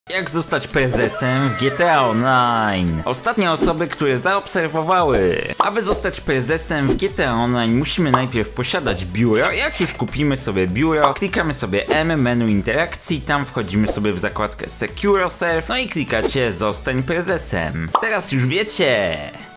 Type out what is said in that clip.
Jak zostać prezesem w GTA Online? Ostatnie osoby, które zaobserwowały. Aby zostać prezesem w GTA Online musimy najpierw posiadać biuro. Jak już kupimy sobie biuro, klikamy sobie M, menu interakcji, tam wchodzimy sobie w zakładkę Secure Yourself, no i klikacie zostań prezesem. Teraz już wiecie.